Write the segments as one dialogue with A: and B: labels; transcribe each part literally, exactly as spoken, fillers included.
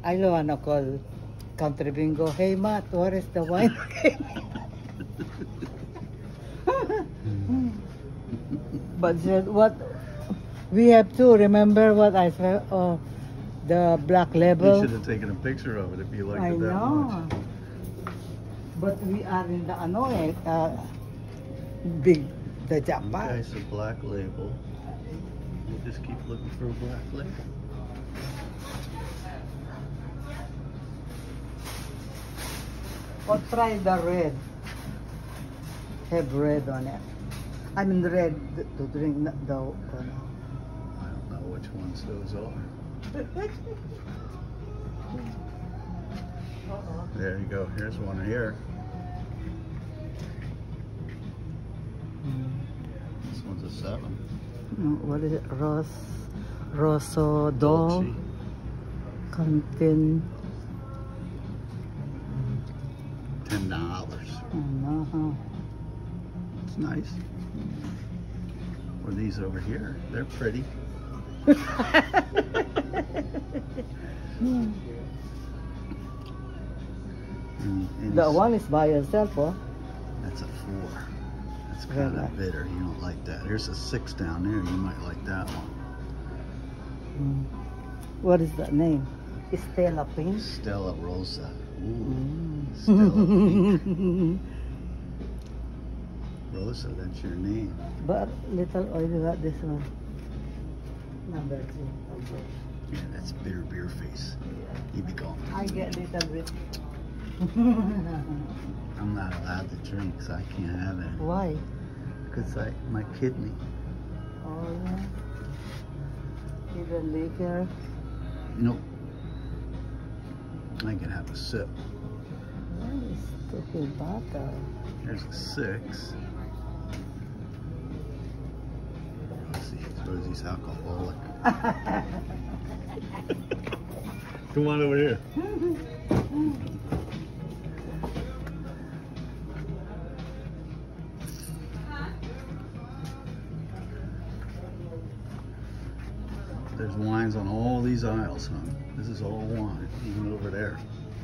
A: I don't wanna call country bingo. Hey Matt, what is the wine? But the- what we have to remember what I said. Oh, the black
B: You
A: label.
B: should have taken a picture of it if you liked
A: I
B: it that
A: know.
B: much.
A: But we are in the ano eh, uh, big the Japan.
B: Okay, so black label. We'll just keep looking for a black label.
A: Or try the red. Have red on it. I mean red to drink the. the uh,
B: I don't know which ones those are. There you go. Here's one here. This one's a seven.
A: What is it? Ros, Rosso Dol.
B: Dolce.
A: Contin.
B: Ten dollars.
A: Uh-huh.
B: It's nice. Or these over here. They're pretty.
A: Hmm.
B: And, and
A: That one is by yourself, huh?
B: That's a four. That's kind
A: Really?
B: of bitter. You don't like that. Here's a six down there. You might like that one.
A: Mm. What is that name? Stella Pink?
B: Stella Rosa. Ooh.
A: Mm.
B: Stella Pink. Rosa, that's your name.
A: But little oil got this one. Number two. Okay.
B: Yeah, that's bitter beer face. You be going.
A: I get little bit.
B: I'm not allowed to drink, so I can't have it.
A: Why?
B: Because I my kidney.
A: Oh yeah. Even liquor.
B: Nope. I can have a sip.
A: What is stupid butter?
B: Here's a six. Rosie, Rosie's alcoholic. Come on over here. There's wines on all these aisles, huh? This is all wine, even over there.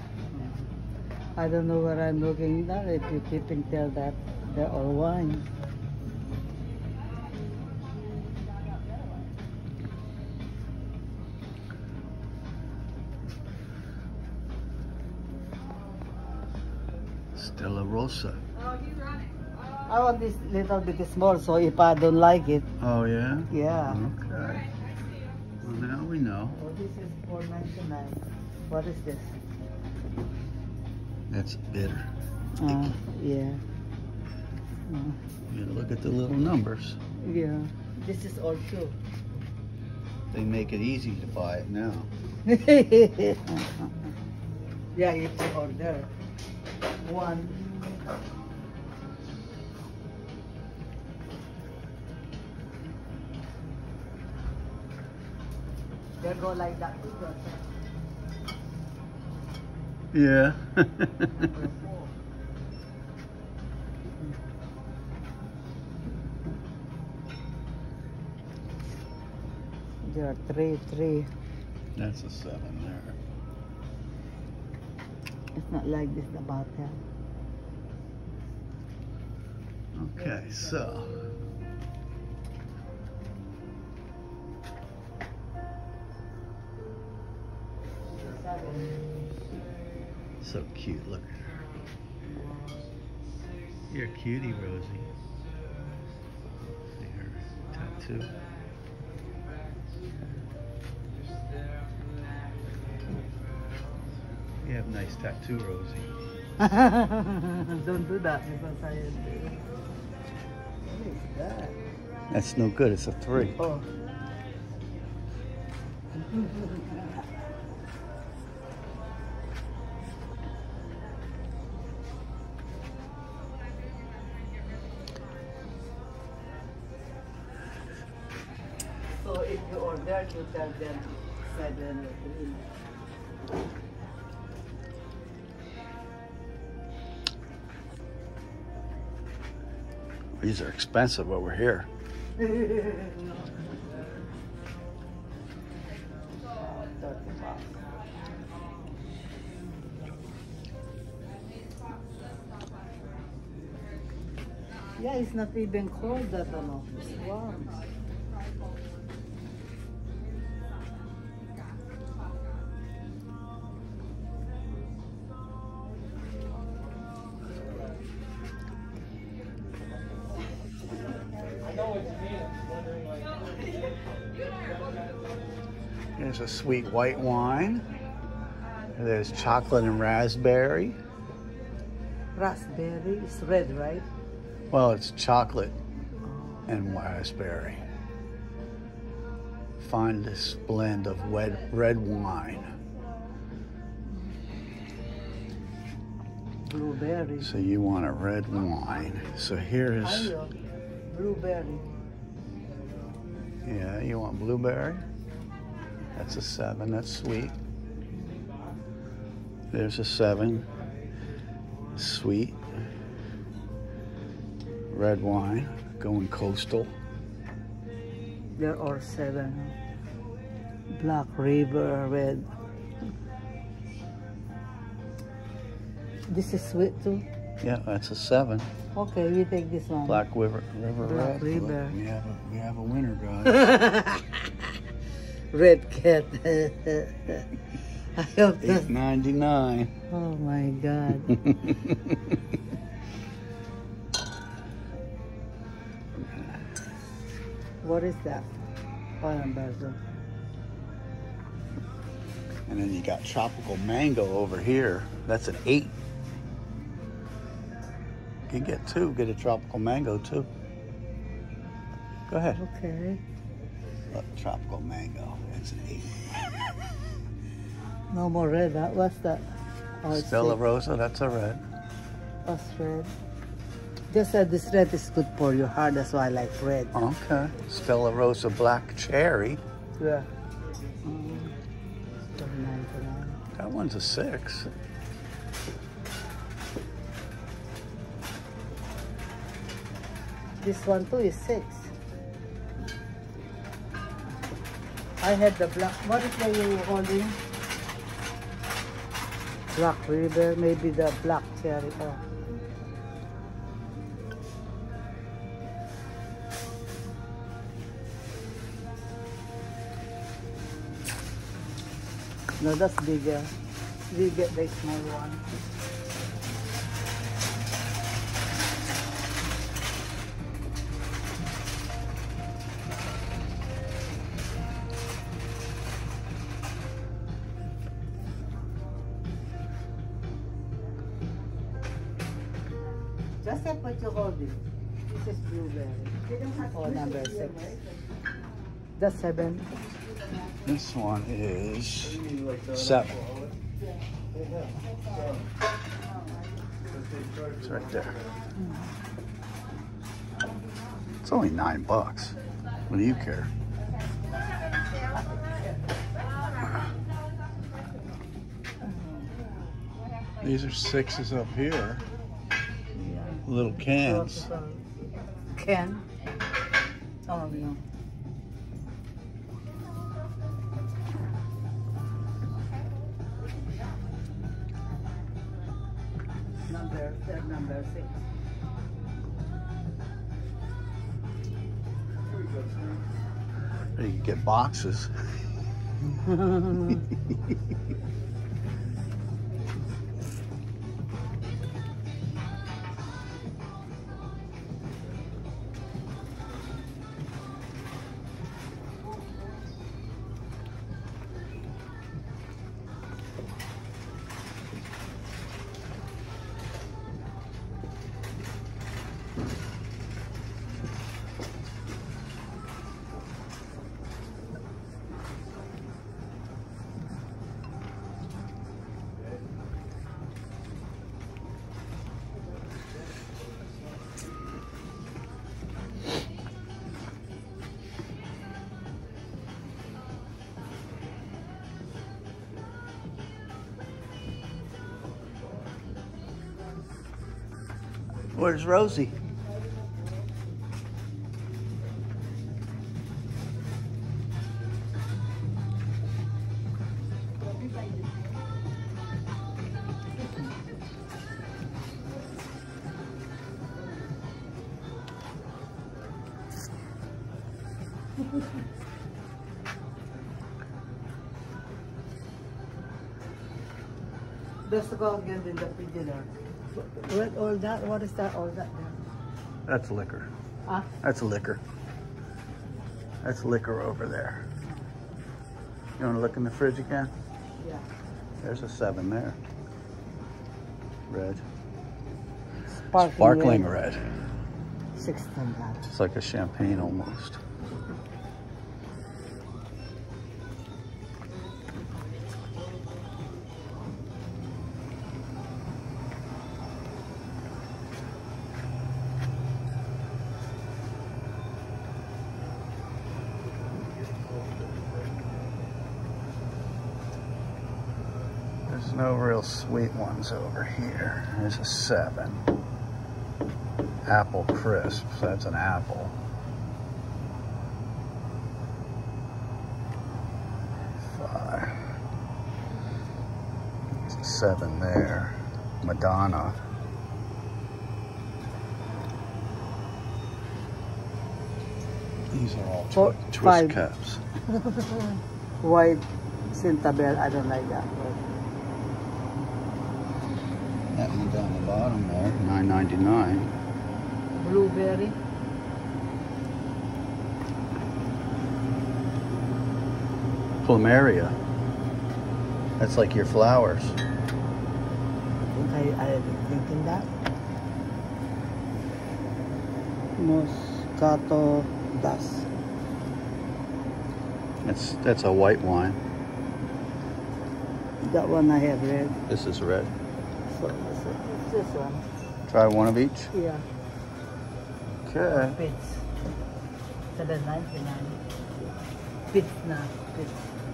A: I don't know where I'm looking now. If you keeping tell that they're all wine.
B: Stella Rosa.
A: I want this little bit small, so if I don't like it,
B: Oh yeah?
A: yeah.
B: Okay. Well, now we know.
A: Oh, this is four ninety-nine. What is this?
B: That's bitter.
A: Uh, yeah. Uh,
B: You gotta look at the little numbers.
A: yeah. This is all two.
B: They make it easy to buy it now.
A: Yeah, if you order one. They go like that.
B: Yeah.
A: There are three, three.
B: That's a seven there.
A: It's not like this, the bottle.
B: Okay, so. So cute, look at her. You're a cutie, Rosie. See her tattoo. You have a nice tattoo, Rosie.
A: Don't do that because I do. What is that?
B: That's no good, it's a three.
A: Oh. So if you order, you tell them seven or three.
B: These are expensive over here.
A: Yeah, it's not even cold that ano. It's warm.
B: Here's a sweet white wine. There's chocolate and raspberry.
A: Raspberry is red, right?
B: Well, it's chocolate and raspberry. Find this blend of red, red wine.
A: Blueberry.
B: So you want a red wine. So here's,
A: Ayo, blueberry.
B: yeah, you want blueberry? That's a seven, that's sweet. There's a seven, sweet. Red wine, going coastal.
A: There are seven. Black River, red. This is sweet too?
B: Yeah, that's a seven.
A: Okay, we take this one.
B: Black River, River
A: Black
B: Red.
A: River.
B: We have a, we have a winner, guys.
A: Red cat. I hope that.
B: eight ninety-nine.
A: Oh my God. What is that? Pineapple.
B: And then you got tropical mango over here. That's an eight. You can get two. Get a tropical mango too. Go ahead.
A: Okay.
B: Look, tropical mango. It's an eight.
A: No more red. Huh? What's that? Oh, it's
B: Stella
A: six.
B: Rosa. That's a red.
A: What's red? Just said this red is good for your heart. That's why I like red.
B: Okay. Stella Rosa Black Cherry.
A: Yeah. Mm. ninety-nine.
B: That one's a six.
A: This one too is six. I had the black. What is that you holding? Black River, maybe the black cherry. Oh. No, that's bigger. We get the small one. Just like what you holding. This is blueberry. Oh, number six. That's seven.
B: This one is seven. It's right there. It's only nine bucks. What do you care? These are sixes up here. Little cans.
A: Can? Oh, no. Number, third number six.
B: You can get boxes. Where's Rosie?
A: Best to go again in the dinner. What all that? What is that? All that there?
B: That's liquor.
A: Huh?
B: That's liquor. That's liquor over there. You want to look in the fridge again?
A: Yeah.
B: There's a seven there. Red.
A: Sparkling,
B: Sparkling
A: red.
B: red.
A: Sixteen dollars.
B: It's like a champagne almost. There's no real sweet ones over here. There's a seven. Apple crisp, so that's an apple. Five. There's a seven there. Madonna. These are all
A: Four,
B: twi twist
A: five.
B: caps.
A: White Cintabel, I don't like that one.
B: That one down the bottom there, nine ninety-nine.
A: Blueberry.
B: Plumeria. That's like your flowers.
A: I think I, I was thinking that. Moscato dust.
B: That's that's a white wine.
A: That one I have red.
B: This is red.
A: So it's this one.
B: Try one of each.
A: Yeah.
B: Okay.
A: Pits. seven ninety-nine. Pits na. Pits.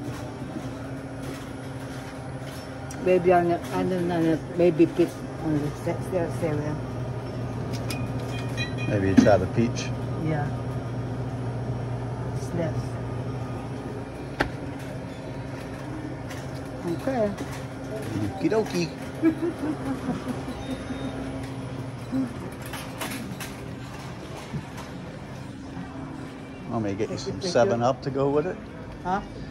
A: Maybe on the, I don't know, maybe pits on the set there, seven.
B: Maybe you try the peach.
A: Yeah. It's less. Okay.
B: Okie dokie. Want me to get you some seven up to go with it?
A: Huh?